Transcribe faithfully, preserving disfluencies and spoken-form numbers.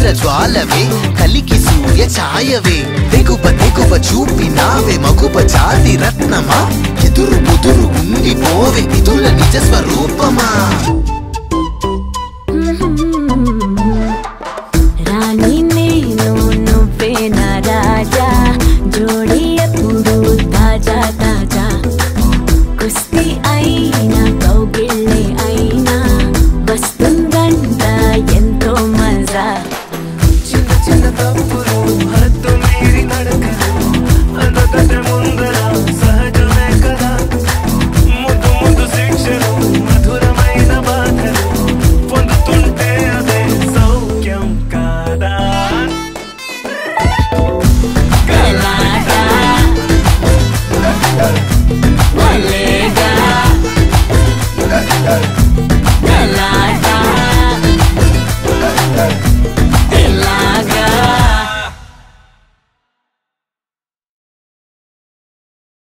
జ్వాలవే కలికి సూర్య ఛాయవే తెగువ తెగువ చూపినావే మగువ జాతి రత్నమా ఎదురు బుదురు ఉండిపోవే విధుల నిజ స్వరూపమా రాణి నేను నువ్వే నా రాజా జోడి ఎప్పుడు తాజా తాజా కుస్తీ అయినా కౌగిళ్ళే అయినా వస్తుందంట ఎంతో మజా చిన్న చిన్న తప్పులు హద్దు మీరి నడకలు అందట ముందర సహజమే కదా ముద్దు ముద్దు శిక్షలు మధురమైన బాధలు పొందుతుంటే అదే సౌఖ్యం కాదా కలాగా వలేగా